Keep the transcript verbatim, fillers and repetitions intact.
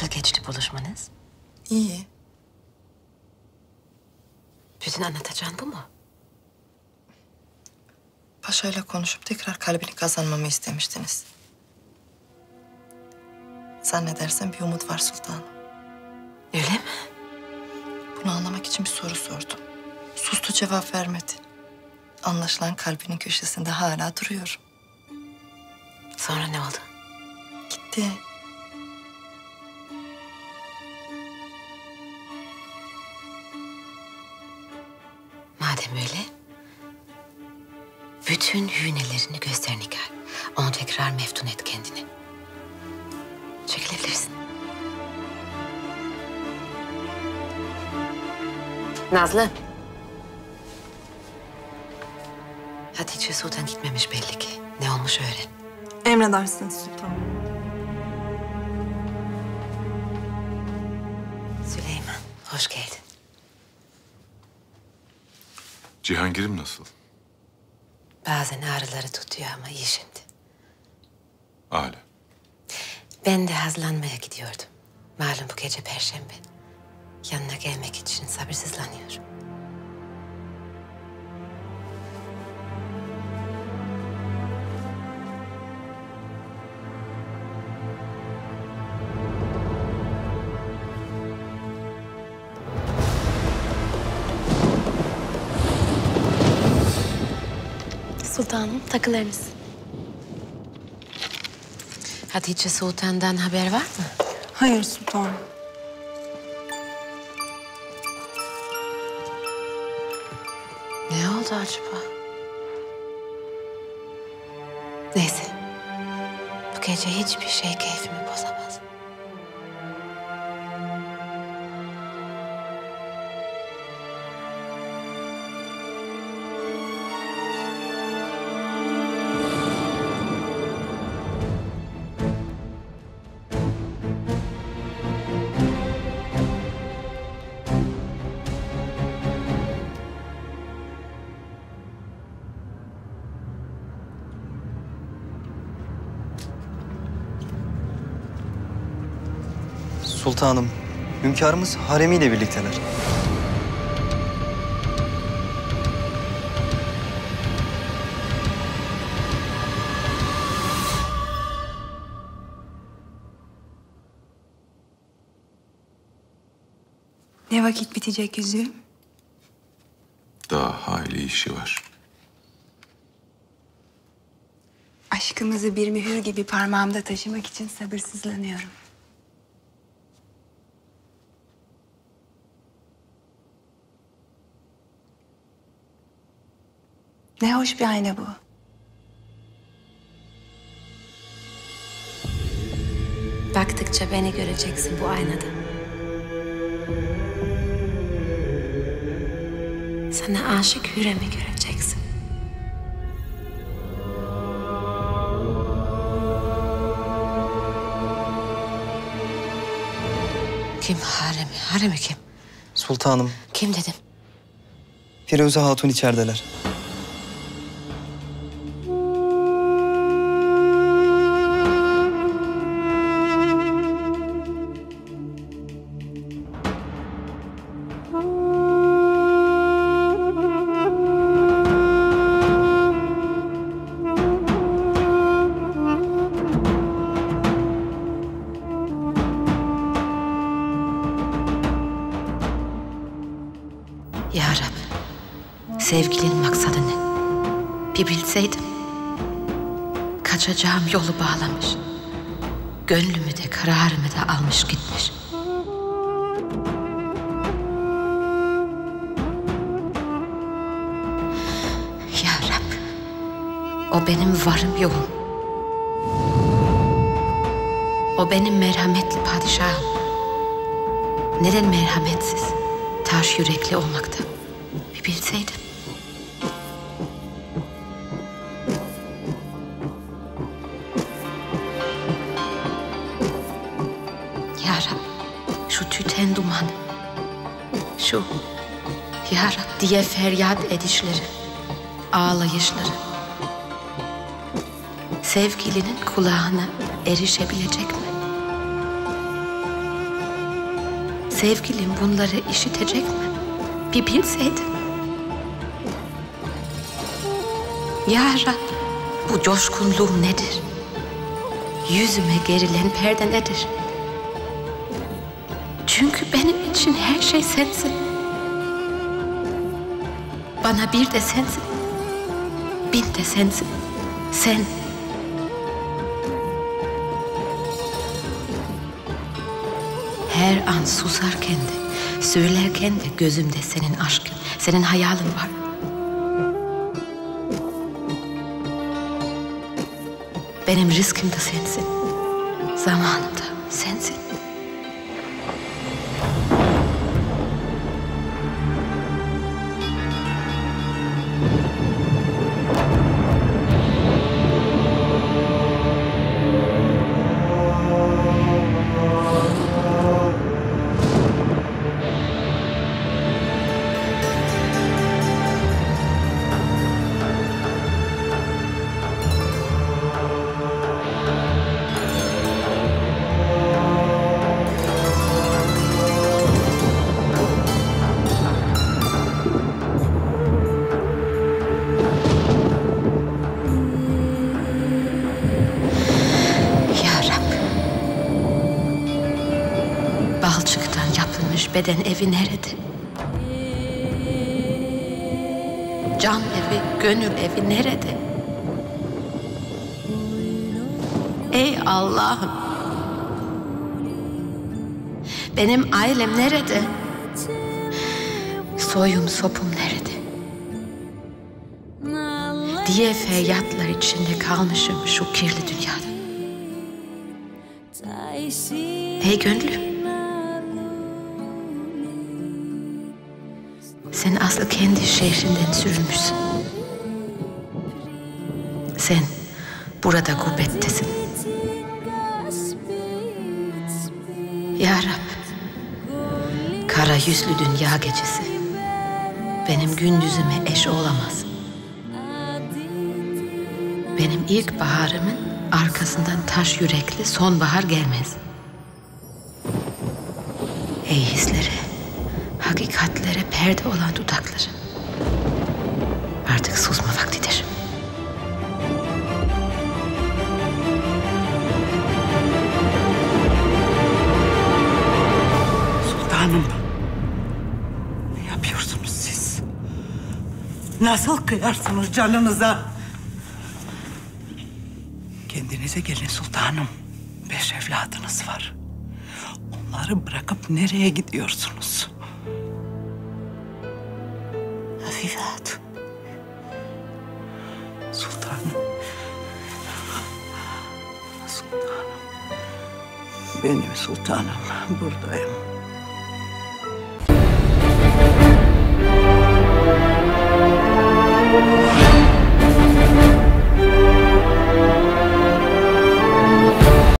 Nasıl geçti buluşmanız? İyi. Bütün anlatacağın bu mu? Paşa'yla konuşup tekrar kalbini kazanmamı istemiştiniz. Zannedersem bir umut var sultanım. Öyle mi? Bunu anlamak için bir soru sordum. Sustu, cevap vermedi. Anlaşılan kalbinin köşesinde hala duruyorum. Sonra ne oldu? Gitti. Madem öyle, bütün hünelerini göster Nigar. Onu tekrar meftun et kendine. Çekilebilirsin. Nazlı. Hatice Sultan gitmemiş belli ki. Ne olmuş öğren. Emredersiniz sultanım. Süleyman, hoş geldin. Cihangir'im nasıl? Bazen ağrıları tutuyor ama iyi şimdi. Âlâ. Ben de hazırlanmaya gidiyordum. Malum bu gece Perşembe. Yanına gelmek için sabırsızlanıyorum. Sultanım, takılarınız. Hatice Sultan'dan haber var mı? Hayır sultanım. Ne oldu acaba? Neyse. Bu gece hiçbir şey keyfimi bozamaz. Sultanım, hünkârımız haremiyle birlikteler. Ne vakit bitecek yüzüğüm? Daha hayli işi var. Aşkımızı bir mühür gibi parmağımda taşımak için sabırsızlanıyorum. Ne hoş bir ayna bu. Baktıkça beni göreceksin bu aynada. Sana aşık Hürrem'i göreceksin. Kim Harem'i? Harem'i kim? Sultanım, Kim dedim? Firuze Hatun içerideler. Ya Rab, sevgilinin maksadı ne? Bir bilseydim. Kaçacağım yolu bağlamış. Gönlümü de kararımı da almış gitmiş. Ya Rab, o benim varım yoğum. O benim merhametli padişahım. Neden merhametsiz, taş yürekli olmakta? Bir bilseydim. Ya Rab, şu tüten dumanı, şu Ya Rab diye feryat edişleri, ağlayışları, sevgilinin kulağına erişebilecek mi? sevgilim bunları işitecek mi? Bir bilseydin. Ya Rab, bu coşkunluğum nedir? Yüzüme gerilen perde nedir? Çünkü benim için her şey sensin. Bana bir de sensin. Bin de sensin. Sen. Her an susarken de, söylerken de gözümde senin aşkın, senin hayalin var. Benim rızkım da sensin. Zamanım da sensin. Balçıktan yapılmış beden evi nerede? Can evi, gönül evi nerede? Ey Allah'ım! Benim ailem nerede? Soyum sopum nerede? Diye feryatlar içinde kalmışım şu kirli dünyada. Ey gönlüm! Sen aslı kendi şehrinden sürülmüşsün. Sen burada gurbettesin. Ya Rab, kara yüzlü dünya gecesi benim gündüzüme eş olamaz. Benim ilk baharımın arkasından taş yürekli sonbahar gelmez. Ey hislere, hakikatlere perde olan dudakları. Artık susma vaktidir. Sultanım, ne yapıyorsunuz siz? Nasıl kıyarsınız canınıza? Kendinize gelin sultanım. Beş evladınız var. Onları bırakıp nereye gidiyorsunuz? Hafife Hatun. Sultanım. Sultanım. Benim sultanım. Buradayım.